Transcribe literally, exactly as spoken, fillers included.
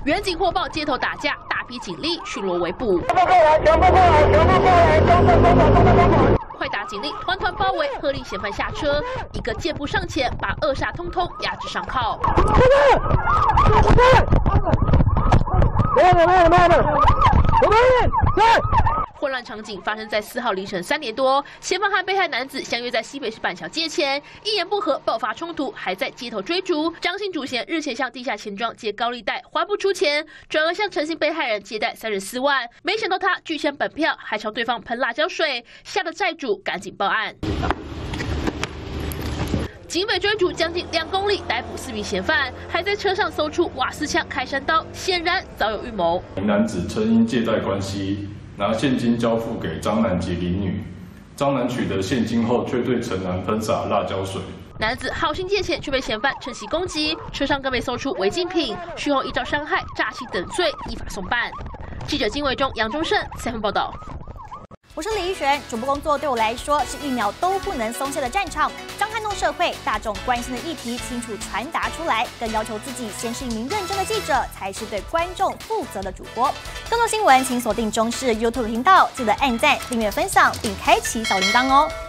远警获报街头打架，大批警力巡逻围捕。 全部过来，全部过来，全部过来，中正中正中正中正。 快打警力团团包围，喝令嫌犯下车，一个箭步上前，把扼杀通通压制上铐。混乱场景发生在四号凌晨三点多，嫌犯和被害男子相约在西北市板桥街前，一言不合爆发冲突，还在街头追逐。张姓主嫌日前向地下钱庄借高利贷还不出钱，转而向陈姓被害人借贷三十四万，没想到他拒签本票，还朝对方喷辣椒水，吓得债主赶紧报案。 警匪追逐将近两公里，逮捕四名嫌犯，还在车上搜出瓦斯枪、开山刀，显然早有预谋。 男子曾因借贷关系拿现金交付给张男及林女，张男取得现金后，却对陈男喷洒辣椒水。 男子好心借钱，却被嫌犯趁机攻击，车上更被搜出违禁品，事后依照伤害、诈欺等罪依法送办。记者金伟忠、杨忠胜采访报道。 我是李依璇，主播工作对我来说是一秒都不能松懈的战场，将撼动社会大众关心的议题清楚传达出来，更要求自己先是一名认真的记者，才是对观众负责的主播。更多新闻请锁定中视 YouTube 频道，记得按赞、订阅、分享，并开启小铃铛哦。